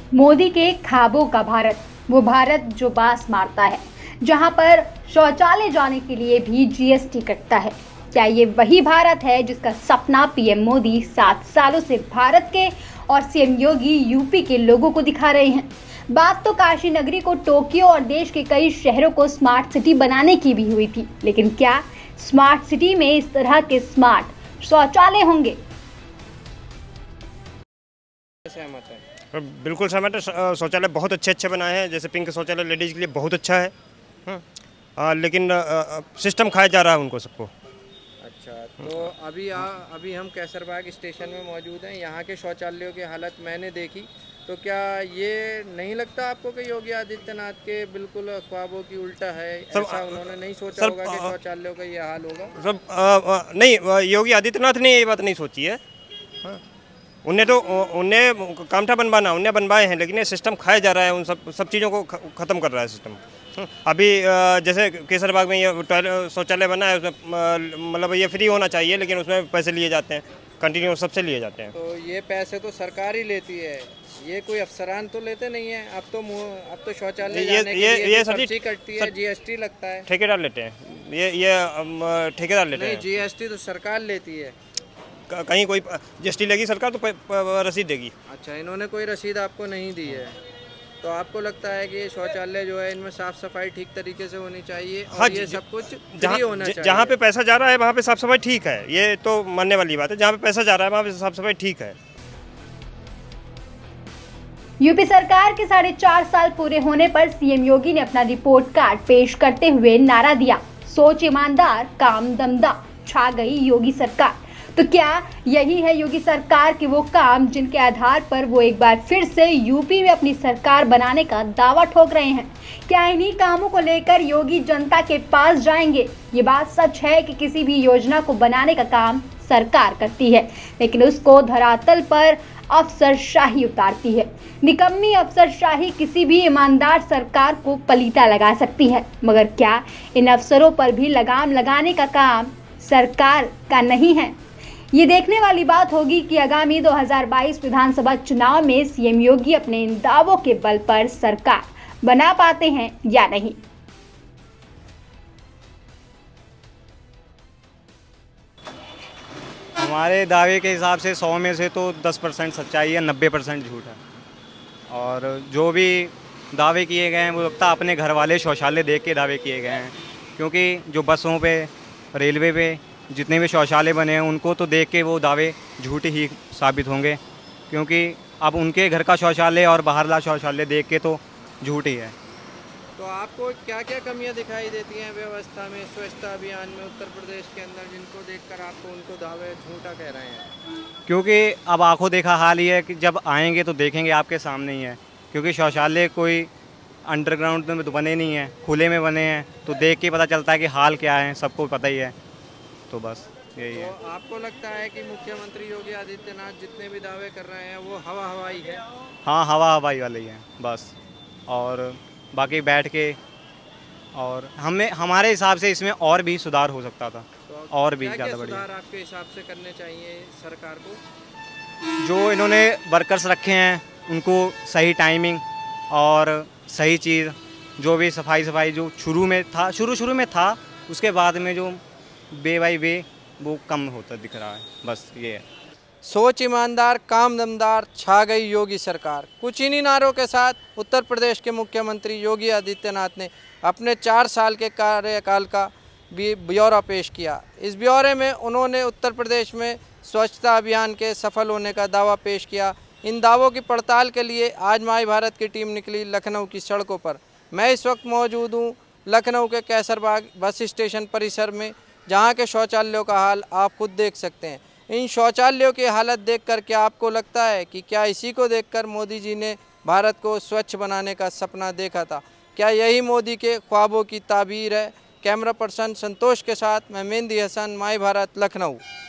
मोदी के ख्वाबों का भारत, वो भारत जो बास मारता है, जहां पर शौचालय जाने के लिए भी जीएसटी कटता है। क्या ये वही भारत है जिसका सपना पीएम मोदी 7 सालों से भारत के और सीएम योगी यूपी के लोगों को दिखा रहे हैं? बात तो काशी नगरी को टोक्यो और देश के कई शहरों को स्मार्ट सिटी बनाने की भी हुई थी, लेकिन क्या स्मार्ट सिटी में इस तरह के स्मार्ट शौचालय होंगे? सहमत है। बिल्कुल सहमत है। शौचालय बहुत अच्छे बनाए हैं, जैसे पिंक शौचालय लेडीज़ के लिए बहुत अच्छा है। लेकिन सिस्टम खाया जा रहा है उनको सबको। अच्छा, तो अभी हम कैसरबाग स्टेशन में मौजूद हैं। यहाँ के शौचालयों की हालत मैंने देखी, तो क्या ये नहीं लगता आपको कि योगी आदित्यनाथ के बिल्कुल ख्वाबों की उल्टा है? ऐसा उन्होंने नहीं सोचा होगा कि शौचालयों का ये हाल होगा? नहीं, योगी आदित्यनाथ ने ये बात नहीं सोची है। उन्हें काम था बनवाना, उन्हें बनवाए हैं, लेकिन ये सिस्टम खाया जा रहा है, उन सब चीज़ों को ख़त्म कर रहा है सिस्टम। अभी जैसे केसरबाग में ये शौचालय बना है, उसमें मतलब ये फ्री होना चाहिए, लेकिन उसमें पैसे लिए जाते हैं, कंटिन्यू सबसे लिए जाते हैं। तो ये पैसे तो सरकार ही लेती है, ये कोई अफसरान तो लेते नहीं है। अब तो शौचालय जाने के लिए पर्ची कटती है, जीएसटी लगता है। ठेकेदार लेते हैं, ये ठेकेदार लेते हैं। नहीं, जीएसटी तो सरकार लेती है। कहीं कोई जीएसटी लेगी सरकार तो रसीद देगी। अच्छा, इन्होंने कोई रसीद आपको नहीं दी है, तो आपको लगता है कि ये शौचालय जो है इनमें साफ सफाई ठीक तरीके से होनी चाहिए और हाँ, ये सब कुछ फ्री होना चाहिए। जहाँ पे पैसा जा रहा है वहाँ पे साफ सफाई ठीक है, ये तो मानने वाली बात है। जहाँ पे पैसा जा रहा है वहाँ पे साफ सफाई ठीक है। यूपी सरकार के 4.5 साल पूरे होने पर सीएम योगी ने अपना रिपोर्ट कार्ड पेश करते हुए नारा दिया, सोच ईमानदार, काम दमदार, छा गई योगी सरकार। तो क्या यही है योगी सरकार के वो काम जिनके आधार पर वो एक बार फिर से यूपी में अपनी सरकार बनाने का दावा ठोक रहे हैं? क्या इन्हीं कामों को लेकर योगी जनता के पास जाएंगे? ये बात सच है कि किसी भी योजना को बनाने का काम सरकार करती है, लेकिन उसको धरातल पर अफसरशाही उतारती है। निकम्मी अफसरशाही किसी भी ईमानदार सरकार को पलीता लगा सकती है, मगर क्या इन अफसरों पर भी लगाम लगाने का काम सरकार का नहीं है? ये देखने वाली बात होगी कि आगामी 2022 विधानसभा चुनाव में सीएम योगी अपने इन दावों के बल पर सरकार बना पाते हैं या नहीं। हमारे दावे के हिसाब से 100 में से तो 10% सच्चाई है, 90% झूठ है। और जो भी दावे किए गए हैं वो लगता अपने घर वाले शौचालय देख के दावे किए गए हैं, क्योंकि जो बसों पे, रेलवे पे जितने भी शौचालय बने हैं उनको तो देख के वो दावे झूठे ही साबित होंगे, क्योंकि अब उनके घर का शौचालय और बाहरला शौचालय देख के तो झूठ ही है। तो आपको क्या क्या कमियां दिखाई देती हैं व्यवस्था में, स्वच्छता अभियान में उत्तर प्रदेश के अंदर, जिनको देखकर आपको उनको दावे झूठा कह रहे हैं? क्योंकि अब आंखों देखा हाल ये है कि जब आएंगे तो देखेंगे आपके सामने ही है, क्योंकि शौचालय कोई अंडरग्राउंड में तो बने नहीं हैं, खुले में बने हैं, तो देख के पता चलता है कि हाल क्या है, सबको पता ही है। तो बस यही है। तो आपको लगता है कि मुख्यमंत्री योगी आदित्यनाथ जितने भी दावे कर रहे हैं वो हवाई है? हाँ, हवाई वाले ही हैं बस, और बाकी बैठ के, और हमारे हिसाब से इसमें और भी सुधार हो सकता था, तो और भी ज़्यादा बढ़िया। सुधार आपके हिसाब से करने चाहिए सरकार को? जो इन्होंने वर्कर्स रखे हैं उनको सही टाइमिंग और सही चीज़, जो भी सफाई जो शुरू में था उसके बाद में जो बे बाई बे वो कम होता दिख रहा है, बस ये है। सोच ईमानदार, काम दमदार, छा गई योगी सरकार। कुछ इन्हीं नारों के साथ उत्तर प्रदेश के मुख्यमंत्री योगी आदित्यनाथ ने अपने 4 साल के कार्यकाल का ब्यौरा पेश किया। इस ब्यौरे में उन्होंने उत्तर प्रदेश में स्वच्छता अभियान के सफल होने का दावा पेश किया। इन दावों की पड़ताल के लिए आज माई भारत की टीम निकली लखनऊ की सड़कों पर। मैं इस वक्त मौजूद हूँ लखनऊ के कैसरबाग बस स्टेशन परिसर में, जहाँ के शौचालयों का हाल आप खुद देख सकते हैं। इन शौचालयों की हालत देखकर क्या आपको लगता है कि क्या इसी को देखकर मोदी जी ने भारत को स्वच्छ बनाने का सपना देखा था? क्या यही मोदी के ख्वाबों की ताबीर है? कैमरा पर्सन संतोष के साथ मैं मेहंदी हसन, माई भारत, लखनऊ।